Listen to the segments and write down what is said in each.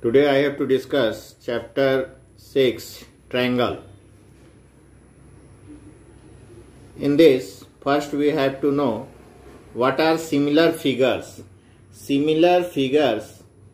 Today I have to discuss chapter 6 triangle. In this, first we have to know what are similar figures. Similar figures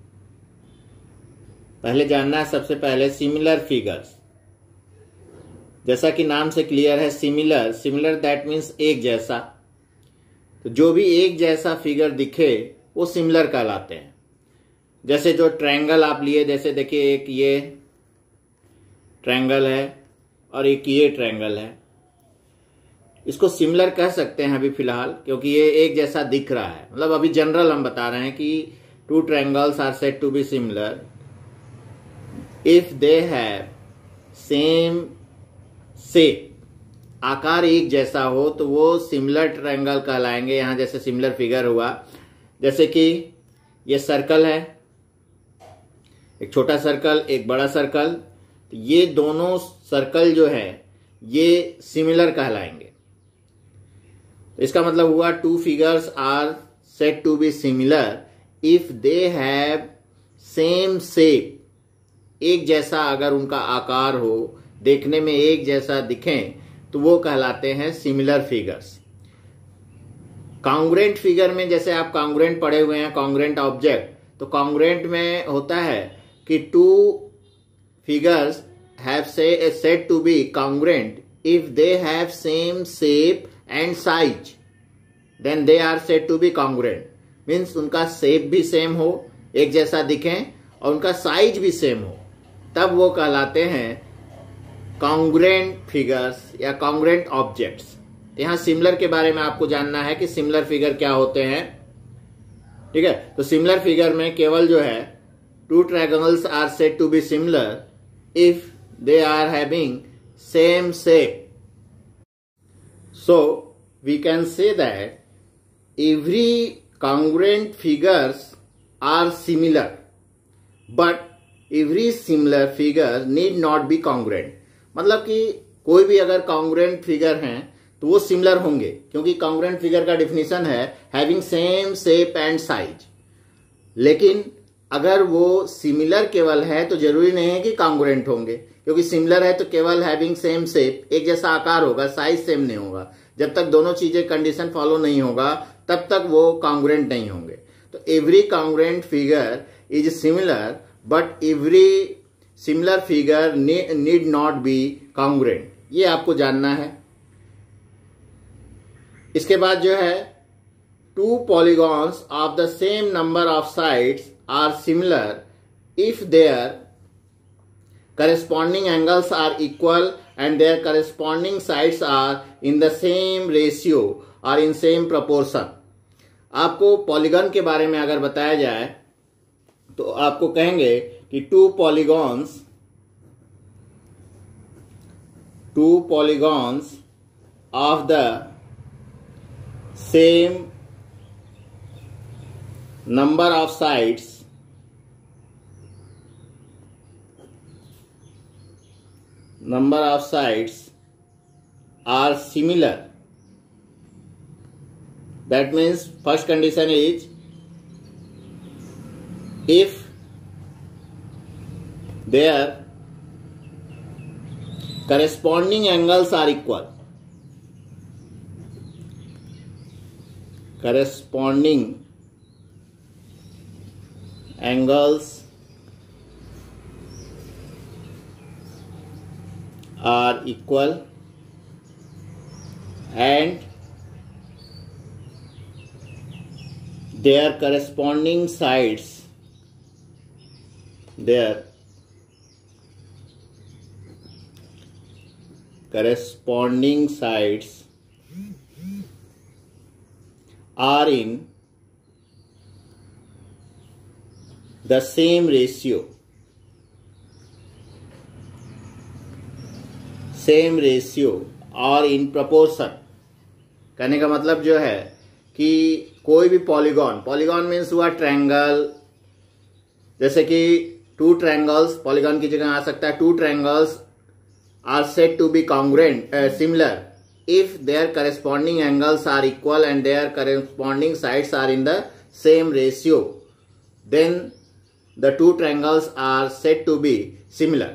पहले जानना है सबसे पहले similar figures. जैसा कि नाम से क्लियर है सिमिलर, सिमिलर दैट मीन्स एक जैसा। तो जो भी एक जैसा फिगर दिखे वो सिमिलर कहलाते हैं। जैसे जो ट्रायंगल आप लिए, जैसे देखिए एक ये ट्रायंगल है और एक ये ट्रायंगल है, इसको सिमिलर कह सकते हैं अभी फिलहाल, क्योंकि ये एक जैसा दिख रहा है। मतलब अभी जनरल हम बता रहे हैं कि two triangles are said to be similar if they have same shape, आकार एक जैसा हो तो वो सिमिलर ट्रायंगल कहलाएंगे। यहां जैसे सिमिलर फिगर हुआ, जैसे कि ये सर्कल है, एक छोटा सर्कल एक बड़ा सर्कल, तो ये दोनों सर्कल जो है ये सिमिलर कहलाएंगे। तो इसका मतलब हुआ two figures are said to be similar if they have same shape, एक जैसा अगर उनका आकार हो, देखने में एक जैसा दिखें तो वो कहलाते हैं सिमिलर फिगर्स। कॉन्ग्रुएंट फिगर में, जैसे आप कॉन्ग्रुएंट पढ़े हुए हैं, कॉन्ग्रुएंट ऑब्जेक्ट, तो कॉन्ग्रुएंट में होता है कि two figures have said to be congruent if they have same shape and size, then they are said to be congruent. Means उनका शेप भी सेम हो, एक जैसा दिखें, और उनका साइज भी सेम हो, तब वो कहलाते हैं कॉन्ग्रुएंट फिगर्स या कॉन्ग्रुएंट ऑब्जेक्ट्स। यहां सिमिलर के बारे में आपको जानना है कि सिमिलर फिगर क्या होते हैं। ठीक है, तो सिमिलर फिगर में केवल जो है two triangles are said to be similar if they are having same shape. So we can say that every congruent figures are similar, but every similar figure need not be congruent। मतलब कि कोई भी अगर congruent figure हैं तो वो similar होंगे, क्योंकि congruent फिगर का डिफिनीशन है having same shape and size। लेकिन अगर वो सिमिलर केवल है तो जरूरी नहीं है कि congruent होंगे, क्योंकि सिमिलर है तो केवल having same shape, एक जैसा आकार होगा, साइज सेम नहीं होगा। जब तक दोनों चीजें कंडीशन फॉलो नहीं होगा तब तक वो कॉन्ग्रुएंट नहीं होंगे। तो every congruent figure is similar but every similar figure need not be congruent, ये आपको जानना है। इसके बाद जो है two polygons of the same number of sides are similar if there corresponding angles are equal and their corresponding sides are in the same ratio or in same proportion। आपको polygon के बारे में अगर बताया जाए तो आपको कहेंगे कि two polygons of the same number of sides are similar। That means first condition is if their corresponding angles are equal, corresponding angles are equal and their corresponding sides are in the same ratio, और in proportion. कहने का मतलब जो है कि कोई भी polygon means हुआ ट्रायंगल, जैसे कि टू ट्रायंगल्स, पॉलीगॉन की जगह आ सकता है two triangles are said to be congruent similar if their corresponding angles are equal and their corresponding sides are in the same ratio, then the two triangles are said to be similar.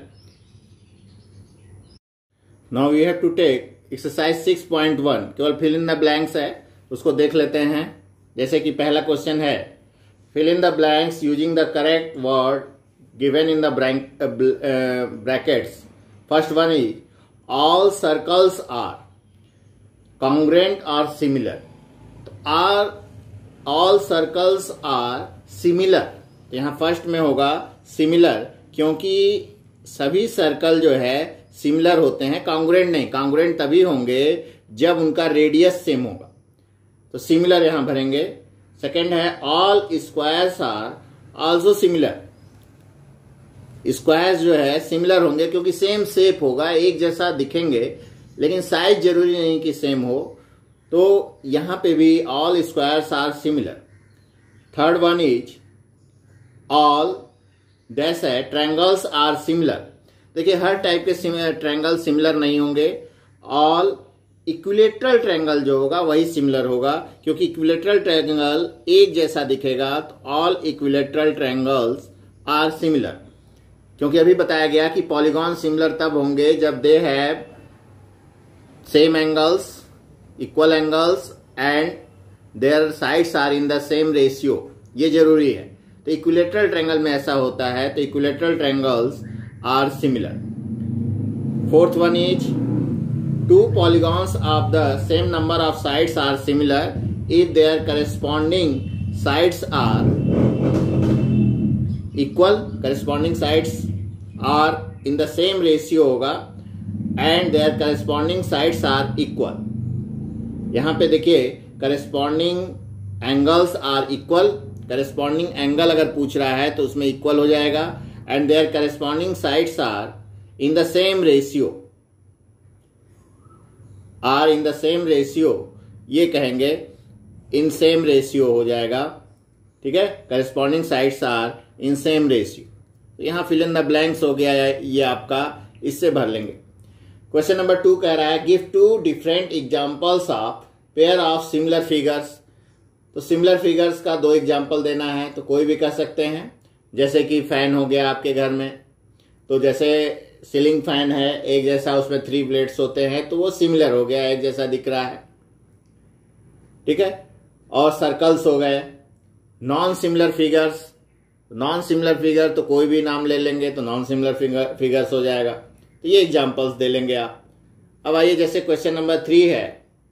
Now we have to take exercise 6.1. केवल fill in the blanks है, उसको देख लेते हैं. जैसे कि पहला question है, fill in the blanks using the correct word given in the brackets. First one is all circles are congruent or similar. Are all circles are similar. तो यहाँ फर्स्ट में होगा similar, क्योंकि सभी सर्कल जो है सिमिलर होते हैं, कॉन्ग्रुएंट नहीं. कॉन्ग्रुएंट तभी होंगे जब उनका रेडियस सेम होगा, तो सिमिलर यहां भरेंगे. सेकंड है all squares are also similar. Squares जो है सिमिलर होंगे क्योंकि सेम शेप होगा, एक जैसा दिखेंगे, लेकिन साइज जरूरी नहीं कि सेम हो, तो यहां पे भी all squares are similar. Third one is all dash है ट्रायंगल्स आर सिमिलर. देखिए हर टाइप के ट्रायंगल सिमिलर नहीं होंगे. ऑल इक्विलेटरल ट्रायंगल जो होगा वही सिमिलर होगा, क्योंकि इक्विलेटरल ट्रायंगल एक जैसा दिखेगा. तो all equilateral triangles are similar, क्योंकि अभी बताया गया कि पॉलीगॉन सिमिलर तब होंगे जब they have same angles, equal angles and their sides are in the same ratio. ये जरूरी है. तो इक्विलेटरल ट्रायंगल में ऐसा होता है, तो equilateral triangles are similar. Fourth one is two polygons of the same number of sides are similar if their corresponding sides are equal. Corresponding sides are in the same ratio होगा and their corresponding sides are equal. यहाँ पे देखिए corresponding angles are equal. corresponding angle अगर पूछ रहा है तो उसमें equal हो जाएगा. And their corresponding sides are in the same ratio. Are in the same ratio. ये कहेंगे in same ratio हो जाएगा. ठीक है, corresponding sides are in same ratio. तो यहाँ fill in the blanks हो गया है, ये आपका इससे भर लेंगे. क्वेश्चन नंबर 2 कह रहा है give two different examples of pair of similar figures. तो सिमिलर फिगर्स का 2 एग्जाम्पल देना है, तो कोई भी कर सकते हैं. जैसे कि फैन हो गया आपके घर में, तो जैसे सीलिंग फैन है एक जैसा, उसमें 3 ब्लेड्स होते हैं, तो वो सिमिलर हो गया, एक जैसा दिख रहा है. ठीक है. और सर्कल्स हो गए. Non similar figures, non similar figure तो कोई भी नाम ले लेंगे तो नॉन सिमिलर फिगर्स हो जाएगा. तो ये एग्जाम्पल्स दे लेंगे आप. अब आइए जैसे क्वेश्चन नंबर 3 है,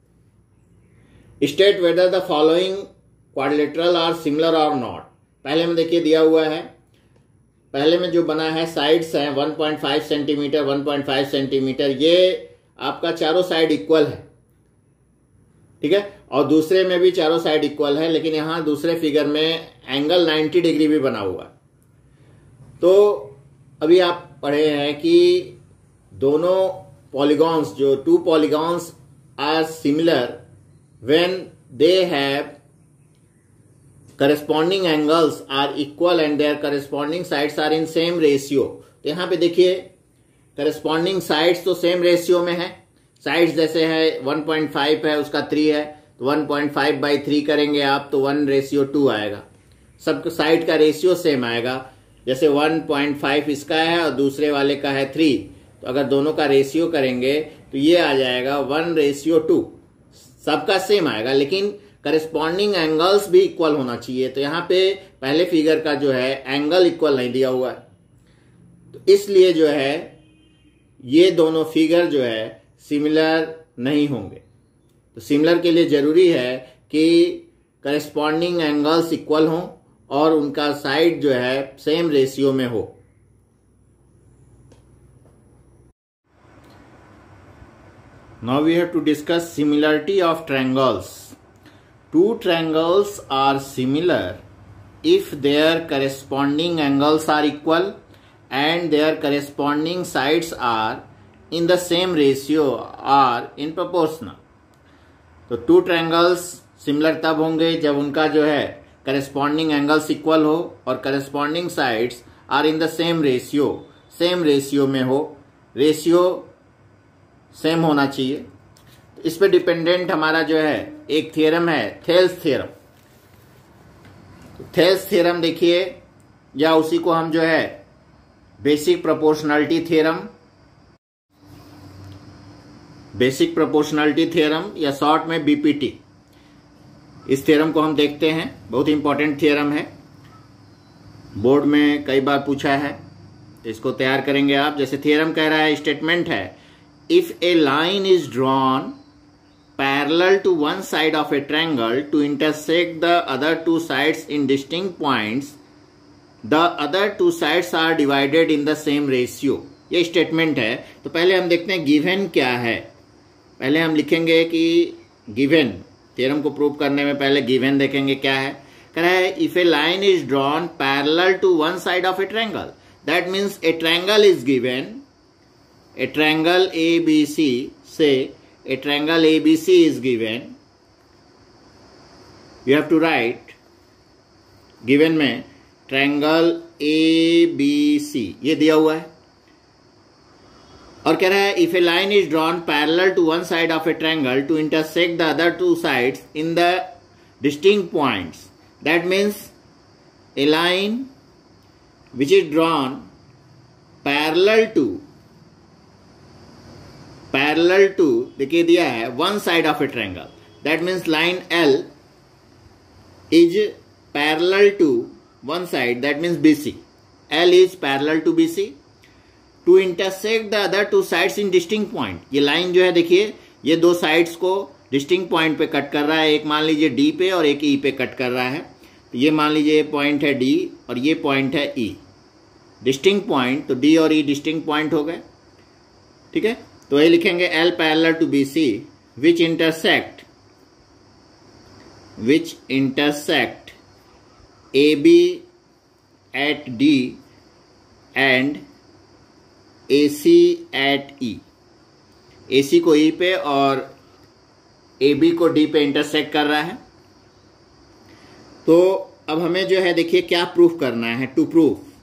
state whether the following quadrilateral are similar और नॉट. पहले में देखिए दिया हुआ है, पहले में जो बना है साइड्स हैं 1.5 सेंटीमीटर 1.5 सेंटीमीटर, ये आपका चारों साइड इक्वल है. ठीक है. और दूसरे में भी चारों साइड इक्वल है, लेकिन यहां दूसरे फिगर में एंगल 90 डिग्री भी बना हुआ है. तो अभी आप पढ़े हैं कि दोनों पॉलीगॉन्स, जो 2 polygons are similar when they have corresponding angles are equal and their corresponding sides are in same ratio. तो यहां पे देखिए corresponding sides तो same ratio में है. साइड्स जैसे है 1.5 है, उसका 3 है, तो 1.5/3 करेंगे आप तो 1:2 आएगा. सब साइड का रेशियो सेम आएगा. जैसे 1.5 इसका है और दूसरे वाले का है 3, तो अगर दोनों का रेशियो करेंगे तो ये आ जाएगा 1:2. सबका सेम आएगा, लेकिन करस्पॉन्डिंग एंगल्स भी इक्वल होना चाहिए. तो यहां पे पहले फिगर का जो है एंगल इक्वल नहीं दिया हुआ है, तो इसलिए जो है ये दोनों फिगर जो है सिमिलर नहीं होंगे. तो सिमिलर के लिए जरूरी है कि करस्पॉन्डिंग एंगल्स इक्वल हों और उनका साइड जो है सेम रेशियो में हो. Now we have to discuss similarity of triangles. Two triangles are similar if their corresponding angles are equal and their corresponding sides are in the same ratio or in proportional. तो two triangles similar तब होंगे जब उनका जो है corresponding angles equal हो और corresponding sides are in the same ratio, same ratio में हो. रेशियो सेम होना चाहिए. इस पे डिपेंडेंट हमारा जो है एक थ्योरम है, थेल्स थ्योरम. थेल्स थ्योरम देखिए या उसी को हम जो है बेसिक प्रोपोर्शनलिटी थ्योरम या शॉर्ट में बीपीटी, इस थ्योरम को हम देखते हैं। बहुत इंपॉर्टेंट थ्योरम है, बोर्ड में कई बार पूछा है, तो इसको तैयार करेंगे आप। जैसे थ्योरम कह रहा है, स्टेटमेंट है, if a line is drawn parallel to one side of a triangle to intersect the other two sides in distinct points, the other two sides are divided in the same ratio. ये statement है। तो पहले हम देखते हैं given क्या है। पहले हम लिखेंगे कि गिवन, थ्योरम को प्रूव करने में पहले गिवन देखेंगे क्या है। कह रहा है if a line is drawn parallel to one side of a triangle, that means a triangle is given, a triangle ABC से a triangle ABC is given, you have to write given में triangle ABC ये दिया हुआ है। और कह रहा है if a line is drawn parallel to one side of a triangle to intersect the other two sides in the distinct points, that means a line which is drawn parallel to देखिए दिया है one side of a triangle, that means line L is parallel to one side, that means BC, L is parallel to BC to intersect the other two sides in distinct point. ये line जो है देखिए, ये दो sides को distinct point पे cut कर रहा है। एक मान लीजिए D पे और एक E पे कट कर रहा है। तो ये मान लीजिए ये पॉइंट है D और ये पॉइंट है E, डिस्टिंक्ट पॉइंट। तो D और E डिस्टिंक्ट पॉइंट हो गए, ठीक है। तो ये लिखेंगे L parallel to BC which intersect AB at D and AC at E। AC को E पे और AB को D पे इंटरसेक्ट कर रहा है। तो अब हमें जो है देखिए क्या प्रूफ करना है। टू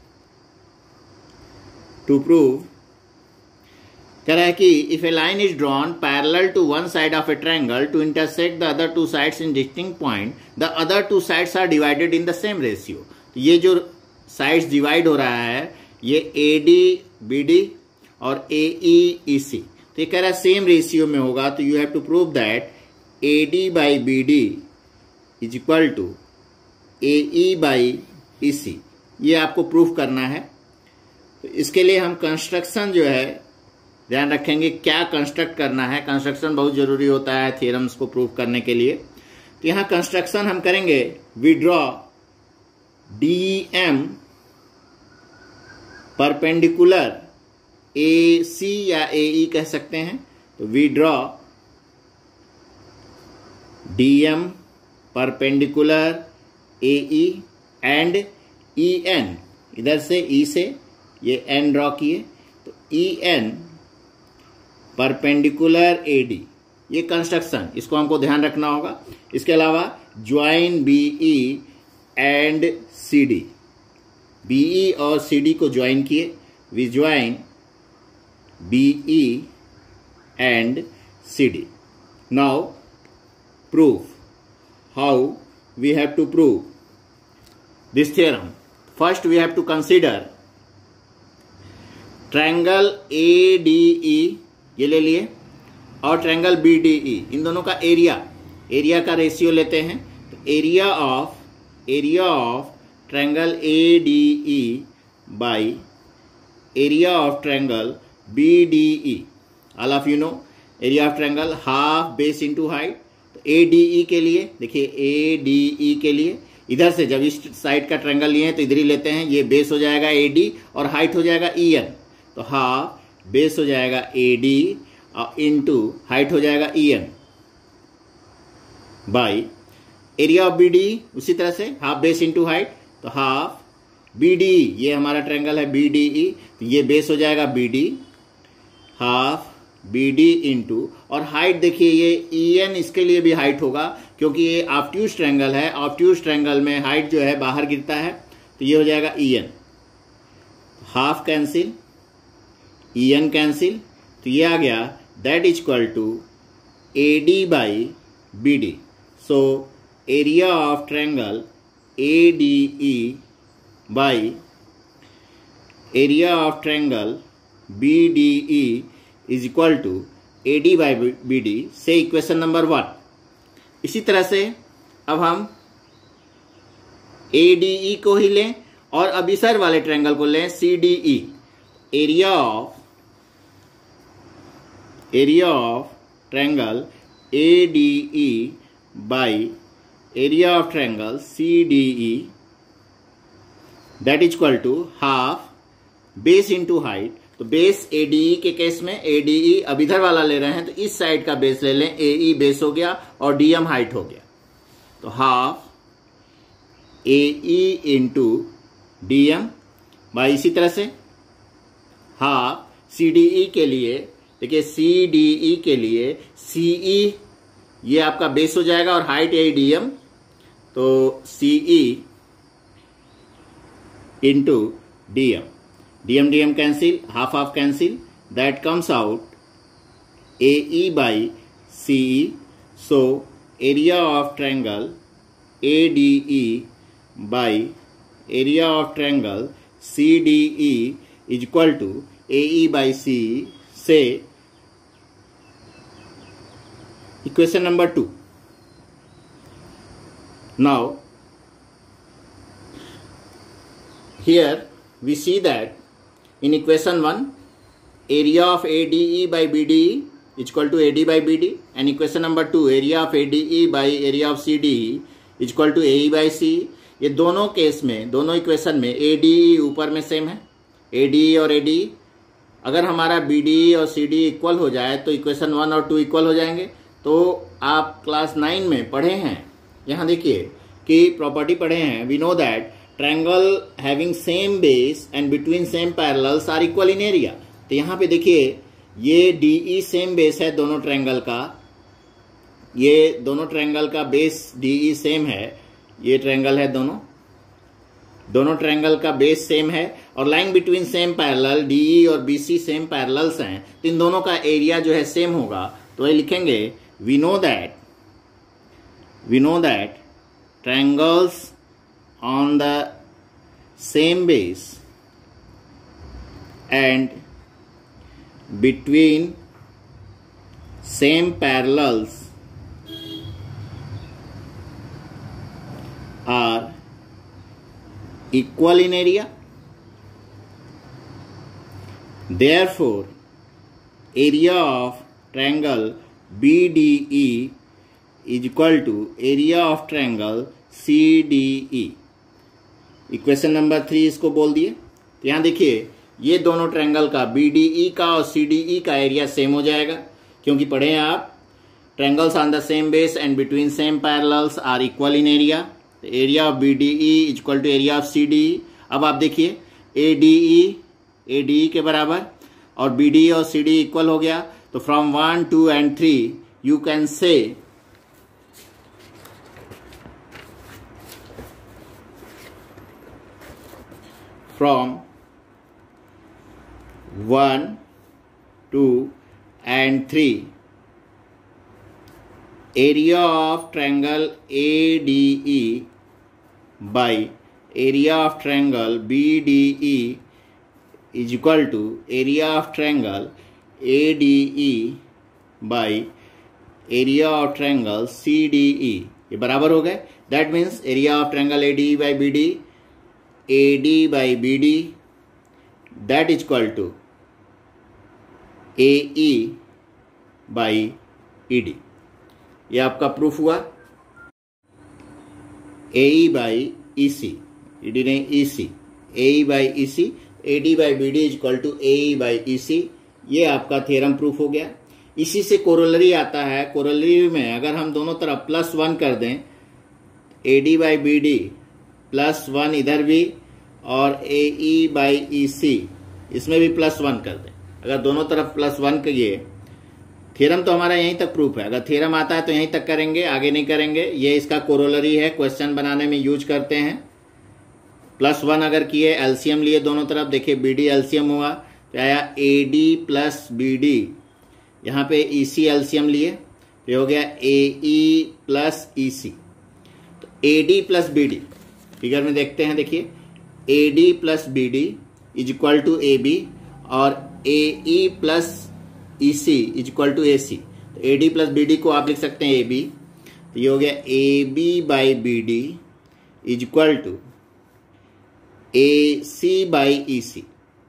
प्रूव कह रहा है कि if a line is drawn parallel to one side of a triangle to intersect the other two sides in distinct point, the other two sides are divided in the same ratio. तो ये जो sides divide हो रहा है ये AD BD और AE EC, तो ये कह रहा है सेम रेशियो में होगा। तो you have to prove that AD by BD is equal to AE by EC। ये आपको प्रूफ करना है। तो इसके लिए हम कंस्ट्रक्शन जो है ध्यान रखेंगे, क्या कंस्ट्रक्ट करना है। कंस्ट्रक्शन बहुत जरूरी होता है थ्योरम्स को प्रूव करने के लिए। तो यहां कंस्ट्रक्शन हम करेंगे, we draw DEM perpendicular AC या AE कह सकते हैं। तो we draw DM perpendicular AE and EN, इधर से E से ये N ड्रॉ किए, तो EN परपेंडिकुलर AD, ये कंस्ट्रक्शन, इसको हमको ध्यान रखना होगा। इसके अलावा join BE and CD, BE और CD को ज्वाइन किए, we join BE and CD। Now proof, how we have to prove this theorem. First we have to consider triangle ADE, ये ले लिए, और ट्रायंगल BDE, इन दोनों का एरिया का रेशियो लेते हैं। तो area of triangle ADE by area of triangle BDE, all of you know area of triangle half base into height. तो ADE के लिए देखिए, ADE के लिए इधर से जब इस साइड का ट्रायंगल लिए हैं तो इधर ही लेते हैं, ये बेस हो जाएगा AD और हाइट हो जाएगा EN। तो हाफ बेस हो जाएगा AD और इनटू हाइट हो जाएगा EN by area of BDE, उसी तरह से हाफ बेस इनटू हाइट। तो हाफ BDE, ये हमारा ट्रायंगल है BDE, तो ये बेस हो जाएगा BD, हाफ BD इनटू, और हाइट देखिए ये EN, इसके लिए भी हाइट होगा क्योंकि ये ऑब्ट्यूज ट्रायंगल है। ऑब्ट्यूज ट्रायंगल में हाइट जो है बाहर गिरता है, तो ये हो जाएगा EN। Half cancel, EN cancel, तो ये आ गया that is equal to AD by BD। So area of triangle ADE by area of triangle BDE is equal to AD by BD से इक्वेशन नंबर 1। इसी तरह से अब हम ADE को ही लें और अभिसर वाले ट्रायंगल को लें CDE। Area of triangle ADE by area of triangle CDE that is equal to half base into height. तो बेस ADE के केस में ADE अब इधर वाला ले रहे हैं तो इस साइड का बेस ले लें, AE बेस हो गया और DM हाइट हो गया। तो half AE into DM by इसी तरह से हाफ CDE के लिए, देखिए CDE के लिए CE ये आपका बेस हो जाएगा और हाइट यही DM, तो CE into DM, DM cancel, half half cancel, that comes out AE by CE। So area of triangle ADE by area of triangle CDE is equal to AE by CE से equation number 2। Now here we see that in equation 1 area of ADE by BDE is equal to AD by BD, and equation number 2 area of ADE by area of CDE is equal to AE by CE। ये दोनों case में, दोनों equation में ADE ऊपर में same है, ADE और ADE। अगर हमारा BDE और CDE इक्वल हो जाए तो इक्वेशन 1 और 2 इक्वल हो जाएंगे। तो आप क्लास 9 में पढ़े हैं, यहाँ देखिए कि प्रॉपर्टी पढ़े हैं, we know that triangle having same base and between same parallels are equal in area. तो यहाँ पे देखिए ये DE सेम बेस है दोनों ट्रायंगल का, ये दोनों ट्रायंगल का बेस DE सेम है, ये ट्रायंगल है दोनों ट्रायंगल का बेस सेम है और line between same parallel DE और BC सेम पैरेलल्स हैं, तो इन दोनों का एरिया जो है सेम होगा। तो ये लिखेंगे we know that triangles on the same base and between same parallels are equal in area. Therefore, area of triangle BDE is equal to area of triangle CDE। Equation number 3 इसको बोल दिए। तो यहाँ देखिए ये दोनों ट्रायंगल का BDE का और CDE का एरिया सेम हो जाएगा, क्योंकि पढ़े हैं आप triangles on the same base and between same parallels are equal in area. Area of BDE is equal to area of CDE। अब आप देखिए ADE के बराबर और BDE और CDE इक्वल हो गया। तो from 1, 2 and 3 you can say from 1, 2 and 3 area of triangle ADE by area of triangle BDE is equal to area of triangle ADE by area of triangle CDE। ये बराबर हो गए। That means area of triangle ADE by BD AD by BD that is equal to AE by ED। ये आपका proof हुआ। AE by EC, ED नहीं EC, AE by EC, AD by BD is equal to AE by EC। ये आपका theorem proof हो गया। इसी से कोरोलरी आता है। कोरोलरी में अगर हम दोनों तरफ +1 कर दें, AD by BD +1 इधर भी और AE by EC इसमें भी +1 कर दें, अगर दोनों तरफ +1 करिए, थ्योरम तो हमारा यहीं तक प्रूफ है। अगर थ्योरम आता है तो यहीं तक करेंगे, आगे नहीं करेंगे। ये इसका कोरोलरी है, क्वेश्चन बनाने में यूज करते हैं। +1 अगर किए, एलसीएम लिए दोनों तरफ, देखिए BD एलसीएम हुआ तो आया AD + BD, यहाँ पे EC एलसीएम लिए तो हो गया AE + EC। तो AD + BD फिगर में देखते हैं, देखिए A D plus B D is equal to A B और A E plus E C is equal to A C. तो A D plus B D को आप लिख सकते हैं ए बी, तो ये हो गया A B by B D is equal to A C by E C,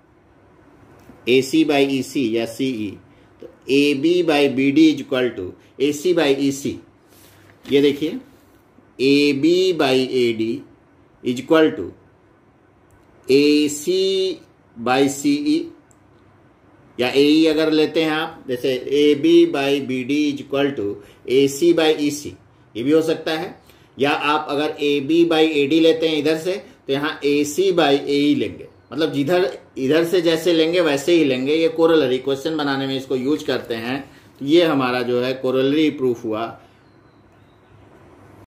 A C by E C या सी ई। तो A B by B D is equal to A C by E C. ये देखिए A B by A D is equal to A C by C E, या A E अगर लेते हैं आप, जैसे A B by B D is equal to A C by E C, ये भी हो सकता है। या आप अगर A B by A D लेते हैं इधर से, तो यहाँ ए सी बाई ए ई लेंगे, मतलब जिधर इधर से जैसे लेंगे वैसे ही लेंगे। ये कोरोलरी क्वेश्चन बनाने में इसको यूज करते हैं। तो ये हमारा जो है कोरोलरी प्रूफ हुआ।